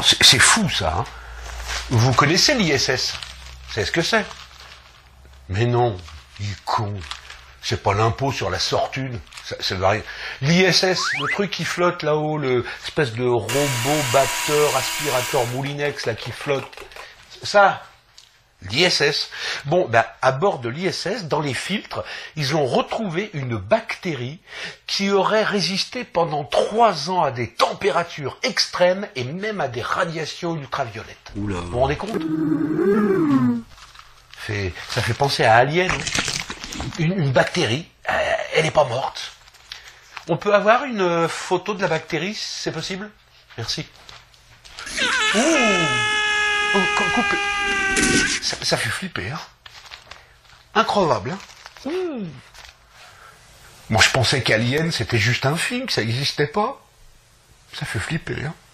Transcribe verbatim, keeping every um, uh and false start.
c'est fou ça. Hein. Vous connaissez l'I S S? C'est ce que c'est? Mais non, il est con. C'est pas l'impôt sur la sortune. Ça, ça veut rien. L'I S S, le truc qui flotte là-haut, l'espèce de robot batteur, aspirateur moulinex là qui flotte. Ça, l'I S S. Bon, ben, à bord de l'I S S, dans les filtres, ils ont retrouvé une bactérie qui aurait résisté pendant trois ans à des températures extrêmes et même à des radiations ultraviolettes. Oula. Vous vous rendez compte? fait, Ça fait penser à Alien. Une, une bactérie, euh, elle n'est pas morte. On peut avoir une photo de la bactérie, c'est possible? Merci. Ouh, oh, coupe. Ça, ça fait flipper, hein. Incroyable, hein. Mmh. Moi, je pensais qu'Alien, c'était juste un film, que ça n'existait pas. Ça fait flipper, hein.